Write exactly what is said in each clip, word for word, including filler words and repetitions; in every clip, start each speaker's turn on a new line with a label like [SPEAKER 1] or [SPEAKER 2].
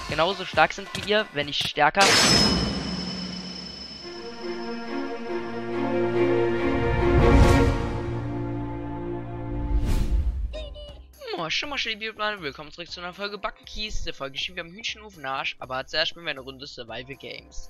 [SPEAKER 1] genauso stark sind wie ihr, wenn nicht stärker. Oh, schon mal schön, liebe Freunde, willkommen zurück zu einer Folge Backen Kies. Der Folge stehen wir am Hühnchenhof Arsch, aber zuerst spielen wir eine Runde Survival Games.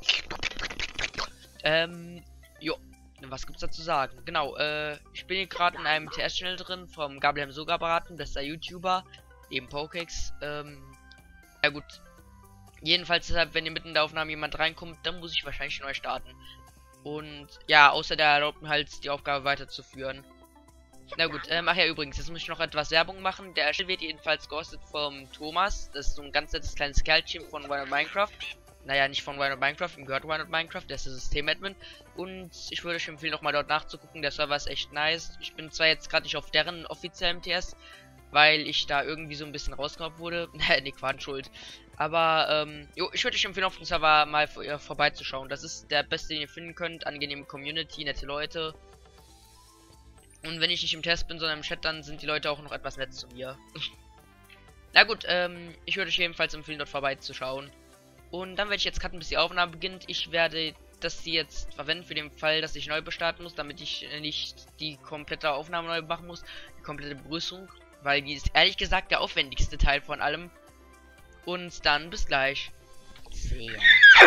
[SPEAKER 1] Ähm, jo, was gibt's da zu sagen? Genau, äh, ich bin hier gerade in einem T S-Channel drin vom Gabriel Sogar beraten, bester YouTuber, eben Pokex. Ähm, ja gut. Jedenfalls deshalb, wenn ihr mitten in der Aufnahme jemand reinkommt, dann muss ich wahrscheinlich neu starten. Und ja, außer der erlaubt mir halt die Aufgabe weiterzuführen. Na gut, ähm, ach ja, übrigens, jetzt muss ich noch etwas Werbung machen. Der Erstell wird jedenfalls gehostet vom Thomas. Das ist so ein ganz nettes kleines Kerlchen von Why Not Minecraft. Naja, nicht von Why Not Minecraft, ihm gehört Why Not Minecraft, der ist der Systemadmin. Und ich würde euch empfehlen, nochmal dort nachzugucken. Der Server ist echt nice. Ich bin zwar jetzt gerade nicht auf deren offiziellen T S, weil ich da irgendwie so ein bisschen rausgehauen wurde. Ne, Quatsch, schuld. Aber, ähm, jo, ich würde euch empfehlen, auf dem Server mal vor, äh, vorbeizuschauen. Das ist der beste, den ihr finden könnt. Angenehme Community, nette Leute. Und wenn ich nicht im Test bin, sondern im Chat, dann sind die Leute auch noch etwas nett zu mir. Na gut, ähm, ich würde euch jedenfalls empfehlen, dort vorbeizuschauen. Und dann werde ich jetzt cutten, bis die Aufnahme beginnt. Ich werde das hier jetzt verwenden für den Fall, dass ich neu bestarten muss, damit ich nicht die komplette Aufnahme neu machen muss. Die komplette Begrüßung, weil die ist ehrlich gesagt der aufwendigste Teil von allem. Und dann bis gleich. Sehr.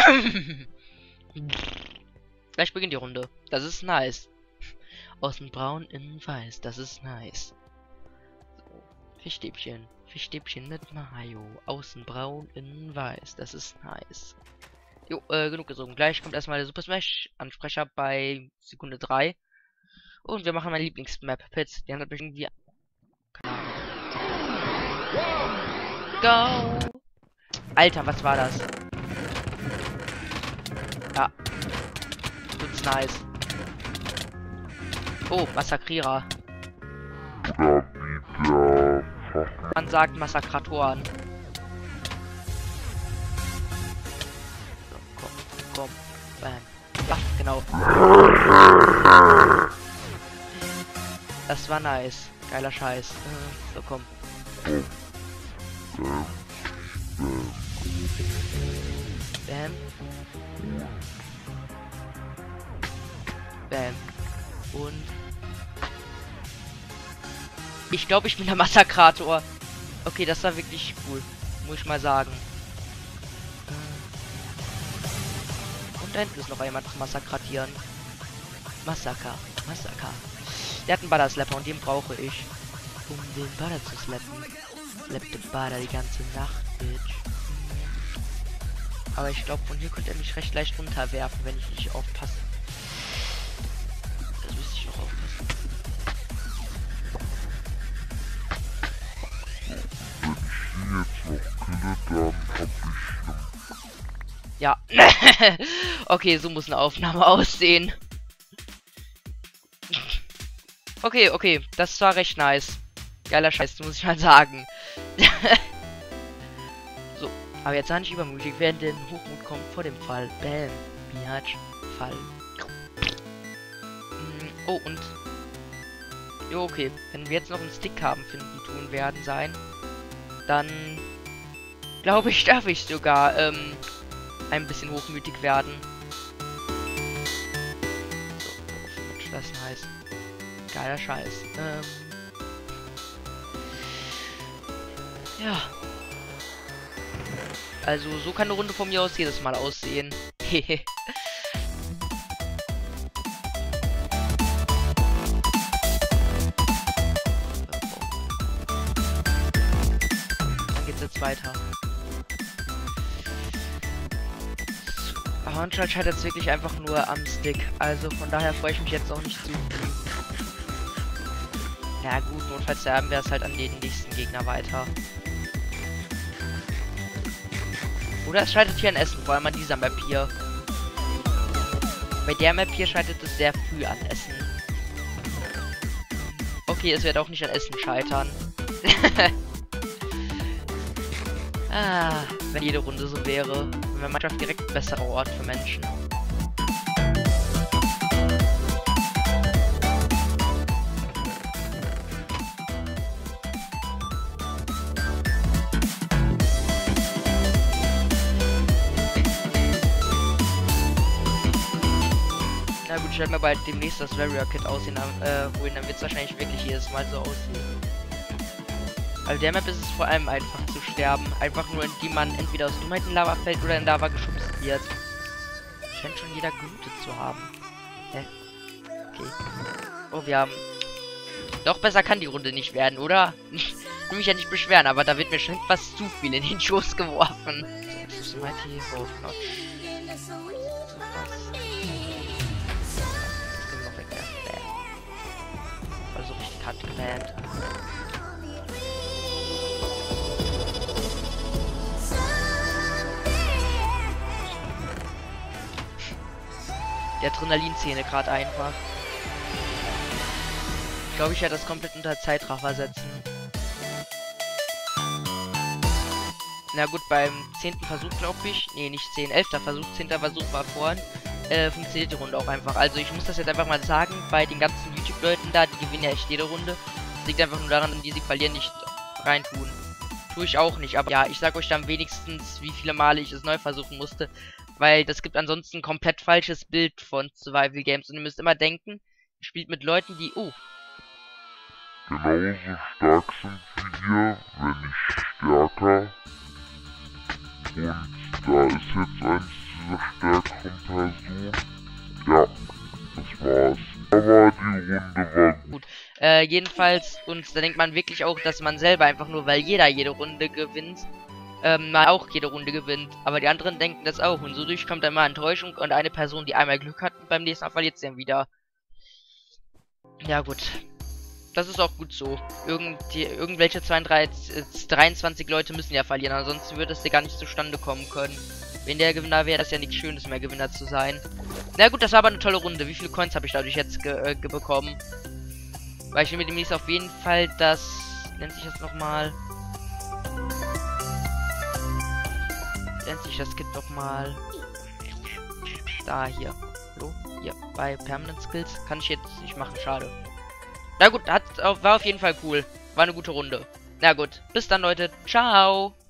[SPEAKER 1] Gleich beginnt die Runde. Das ist nice. Außen braun, innen weiß. Das ist nice. So. Fischstäbchen. Fischstäbchen mit Mayo. Außen braun, innen weiß. Das ist nice. Jo, äh, genug gesungen. Gleich kommt erstmal der Super Smash Ansprecher bei Sekunde drei. Und wir machen meine Lieblingsmap. Pits. Die haben mich irgendwie. Keine Ahnung. Go! Alter, was war das? Ja. Das ist nice. Oh, Massakrierer. Man sagt Massakratoren. So, komm, komm. Bam. Ach, genau. Das war nice. Geiler Scheiß. So, komm. Bam. Bam. Und ich glaube, ich bin der Massakrator. Okay, das war wirklich cool. Muss ich mal sagen. Und da hinten ist noch jemand zu massakratieren. Massaker. Massaker. Der hat einen Butter-Slapper und den brauche ich. Um den Butter zu slappen. Slappt den Butter die ganze Nacht, Bitch. Aber ich glaube, von hier könnte er mich recht leicht runterwerfen, wenn ich nicht aufpasse. Das müsste ich noch aufpassen. Ja. Okay, so muss eine Aufnahme aussehen. Okay, okay, das war recht nice. Geiler Scheiß, muss ich mal sagen. So, aber jetzt sei nicht übermütig werden, denn Hochmut kommt vor dem Fall. Bam, Biatch, Fall. Oh, und... Jo, okay. Wenn wir jetzt noch einen Stick haben, finden tun werden sein, dann... glaube ich, darf ich sogar, ähm... ein bisschen hochmütig werden. So, das ist nice. Geiler Scheiß. Ähm... Ja. Also, so kann eine Runde von mir aus jedes Mal aussehen. Hehe. Jetzt weiter. Aber anscheinend scheitert es wirklich einfach nur am Stick. Also von daher freue ich mich jetzt auch nicht zu. Na gut, notfalls sterben wir es halt an den nächsten Gegner weiter. Oder es scheitert hier an Essen, vor allem an dieser Map hier. Bei der Map hier scheitert es sehr früh an Essen. Okay, es wird auch nicht an Essen scheitern. Ah, wenn jede Runde so wäre. Wenn wir Minecraft direkt ein besserer Ort für Menschen. Na gut, ich werde mir bald demnächst das Warrior Kit aussehen, äh, holen, dann wird es wahrscheinlich wirklich jedes Mal so aussehen. Also der Map ist es vor allem einfach zu sterben. Einfach nur, indem man entweder aus Dummheit in Lava fällt oder in Lava geschubst wird. Scheint schon jeder gelootet zu haben. Hä? Okay. Oh, wir haben... Doch, besser kann die Runde nicht werden, oder? Ich will mich ja nicht beschweren, aber da wird mir schon etwas zu viel in den Schoß geworfen. So, Mighty Hope Notch. Also richtig hart gebannt. Die Adrenalinszene gerade einfach. Ich glaube, ich werde das komplett unter Zeitraffer setzen. Na gut, beim zehnten Versuch, glaube ich. Nee, nicht zehn, elfter Versuch, zehnter Versuch war vorhin. Äh, funktioniert die Runde auch einfach. Also ich muss das jetzt einfach mal sagen, bei den ganzen YouTube-Leuten da, die gewinnen ja echt jede Runde. Das liegt einfach nur daran, die sie verlieren, nicht reintun. Tue ich auch nicht, aber ja, ich sag euch dann wenigstens, wie viele Male ich es neu versuchen musste. Weil das gibt ansonsten ein komplett falsches Bild von Survival Games. Und ihr müsst immer denken, ihr spielt mit Leuten, die... Oh.
[SPEAKER 2] Genauso stark sind wie ihr, wenn nicht stärker. Und da ist jetzt eins dieser stärkeren Personen. Ja, das war's. Aber die Runde war gut.
[SPEAKER 1] Gut. Äh, jedenfalls, und da denkt man wirklich auch, dass man selber einfach nur, weil jeder jede Runde gewinnt, ähm, mal auch jede Runde gewinnt. Aber die anderen denken das auch. Und so durchkommt dann mal Enttäuschung und eine Person, die einmal Glück hat, und beim nächsten Mal verliert sie dann wieder. Ja, gut. Das ist auch gut so. Irgend, die, irgendwelche zweiunddreißig, dreiundzwanzig Leute müssen ja verlieren, ansonsten würde es ja gar nicht zustande kommen können. Wenn der Gewinner wäre, das ja nichts Schönes mehr, Gewinner zu sein. Na gut, das war aber eine tolle Runde. Wie viele Coins habe ich dadurch jetzt ge äh, ge bekommen? Weil ich will mir demnächst auf jeden Fall das... Nennt sich das nochmal? Nennt sich das Kit nochmal? Da, hier. Hallo? Hier, bei Permanent Skills. Kann ich jetzt nicht machen, schade. Na gut, hat, war auf jeden Fall cool. War eine gute Runde. Na gut, bis dann, Leute. Ciao.